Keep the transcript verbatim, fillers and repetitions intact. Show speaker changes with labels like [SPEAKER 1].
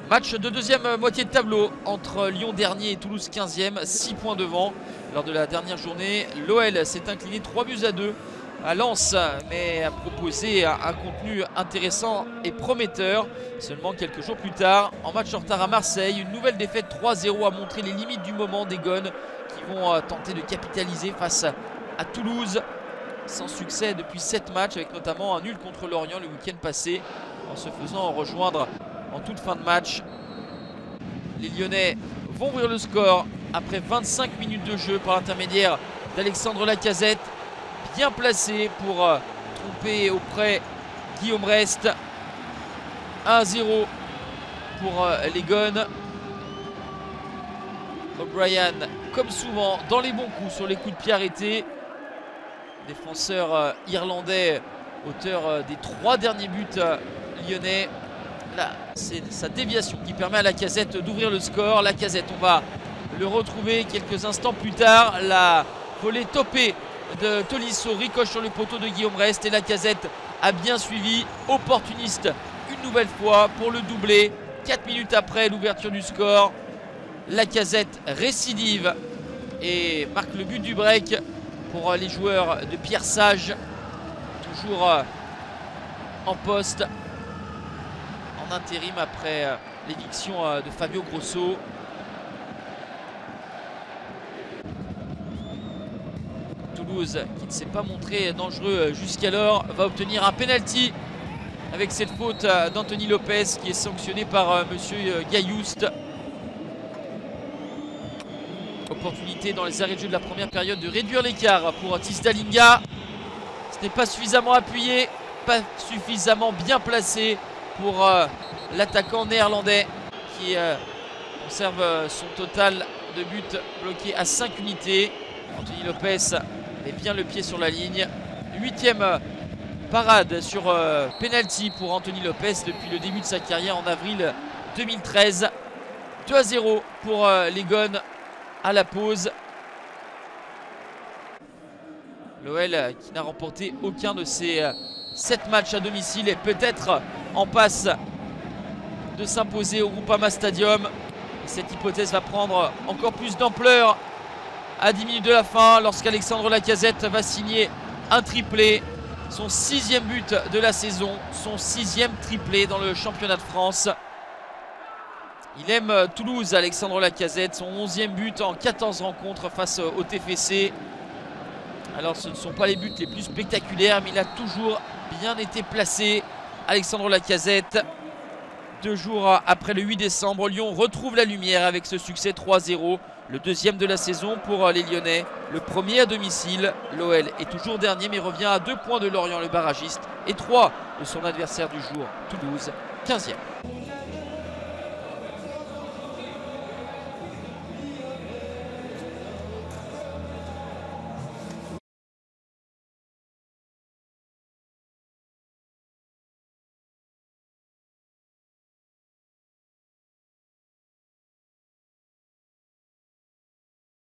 [SPEAKER 1] Match de deuxième moitié de tableau entre Lyon dernier et Toulouse quinzième, six points devant. Lors de la dernière journée, l'O L s'est incliné trois buts à deux à Lens, mais a proposé un contenu intéressant et prometteur. Seulement quelques jours plus tard, en match en retard à Marseille, une nouvelle défaite trois zéro a montré les limites du moment des Gones qui vont tenter de capitaliser face à Toulouse. Sans succès depuis sept matchs, avec notamment un nul contre Lorient le week-end passé, en se faisant rejoindre en toute fin de match. Les Lyonnais vont ouvrir le score après vingt-cinq minutes de jeu par l'intermédiaire d'Alexandre Lacazette, bien placé pour euh, tromper auprès Guillaume Rest. un zéro pour euh, les Gones. O'Brien, comme souvent, dans les bons coups sur les coups de pied arrêtés. Défenseur euh, irlandais, auteur euh, des trois derniers buts euh, lyonnais. Là, c'est sa déviation qui permet à Lacazette d'ouvrir le score. Lacazette, on va le retrouver quelques instants plus tard. La volée topée de Tolisso ricoche sur le poteau de Guillaume Rest et Lacazette a bien suivi, opportuniste une nouvelle fois pour le doubler. quatre minutes après l'ouverture du score, Lacazette récidive et marque le but du break pour les joueurs de Pierre Sage, toujours en poste en intérim après l'éviction de Fabio Grosso. Toulouse, qui ne s'est pas montré dangereux jusqu'alors, va obtenir un penalty avec cette faute d'Anthony Lopez qui est sanctionné par monsieur Gaillouste. Opportunité dans les arrêts de jeu de la première période de réduire l'écart pour Tisdalinga. Ce n'est pas suffisamment appuyé, pas suffisamment bien placé pour euh, l'attaquant néerlandais qui euh, conserve euh, son total de buts bloqué à cinq unités. Anthony Lopez met bien le pied sur la ligne. Huitième euh, parade sur euh, penalty pour Anthony Lopez depuis le début de sa carrière en avril deux mille treize. deux à zéro pour euh, les Gones à la pause. L'O L qui n'a remporté aucun de ses euh, sept matchs à domicile est peut-être en passe de s'imposer au Groupama Stadium. Et cette hypothèse va prendre encore plus d'ampleur à dix minutes de la fin lorsqu'Alexandre Lacazette va signer un triplé. Son sixième but de la saison, son sixième triplé dans le championnat de France. Il aime Toulouse, Alexandre Lacazette, son onzième but en quatorze rencontres face au T F C. Alors ce ne sont pas les buts les plus spectaculaires, mais il a toujours bien été placé. Alexandre Lacazette, deux jours après le huit décembre, Lyon retrouve la lumière avec ce succès trois zéro. Le deuxième de la saison pour les Lyonnais, le premier à domicile. L'O L est toujours dernier mais revient à deux points de Lorient le barragiste et trois de son adversaire du jour, Toulouse, quinzième.